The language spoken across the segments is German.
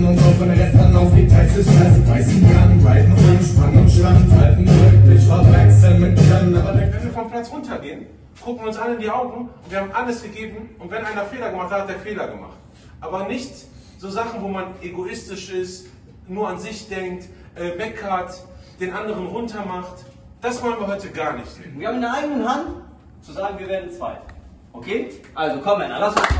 Laden und saufen den Rest dann auf die Teils des Stress. Beißen Jan, reiten und Spann und Stand, halten wirklich verwechseln mit Jan, aber wenn wir vom Platz runtergehen, gucken wir uns alle in die Augen und wir haben alles gegeben und wenn einer Fehler gemacht hat, hat er Fehler gemacht. Aber nicht so Sachen, wo man egoistisch ist, nur an sich denkt, meckert, den anderen runtermacht. Das wollen wir heute gar nicht sehen. Wir haben in der eigenen Hand zu sagen, wir werden zweit. Okay? Also komm Männer, lass uns mal.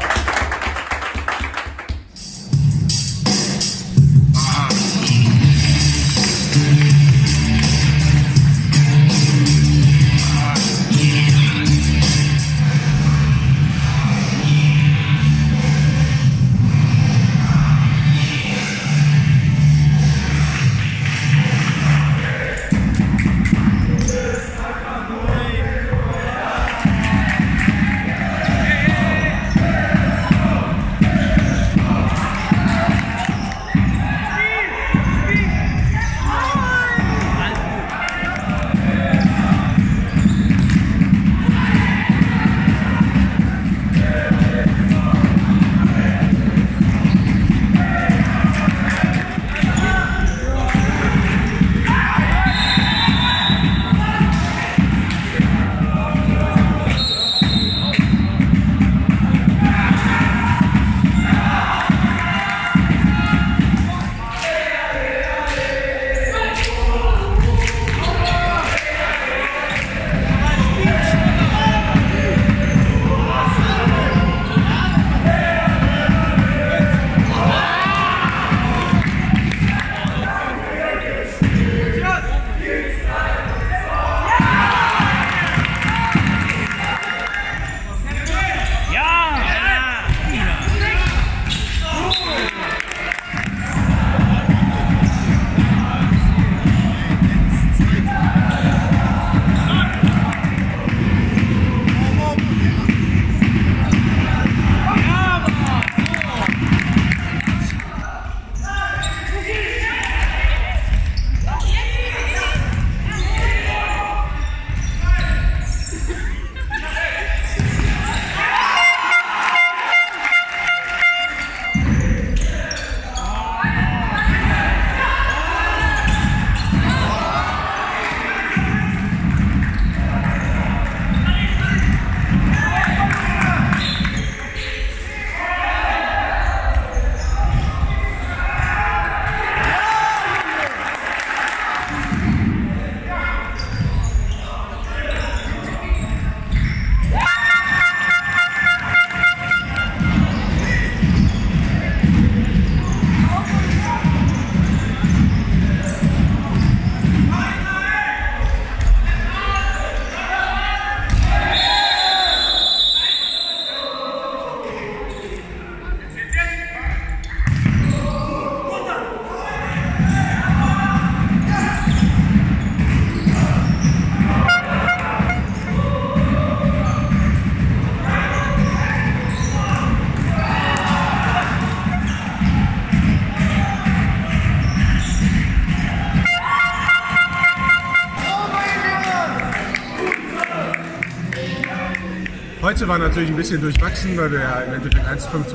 Heute war natürlich ein bisschen durchwachsen, weil wir ja im Endeffekt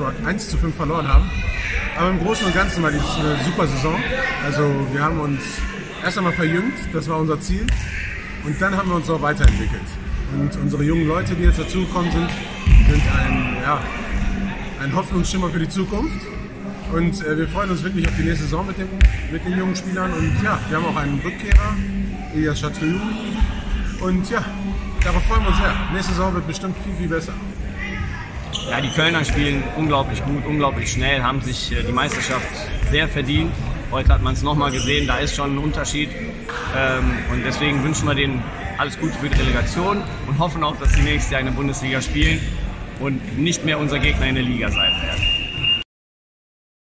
1:5 verloren haben. Aber im Großen und Ganzen war dies eine super Saison. Also wir haben uns erst einmal verjüngt, das war unser Ziel. Und dann haben wir uns auch weiterentwickelt. Und unsere jungen Leute, die jetzt dazugekommen sind ein Hoffnungsschimmer für die Zukunft. Und wir freuen uns wirklich auf die nächste Saison mit den jungen Spielern. Und ja, wir haben auch einen Rückkehrer, Elias Chatriou. Und ja, darauf freuen wir uns sehr. Nächste Saison wird bestimmt viel, viel besser. Ja, die Kölner spielen unglaublich gut, unglaublich schnell, haben sich die Meisterschaft sehr verdient. Heute hat man es nochmal gesehen, da ist schon ein Unterschied. Und deswegen wünschen wir denen alles Gute für die Relegation und hoffen auch, dass sie nächstes Jahr in der Bundesliga spielen und nicht mehr unser Gegner in der Liga sein werden.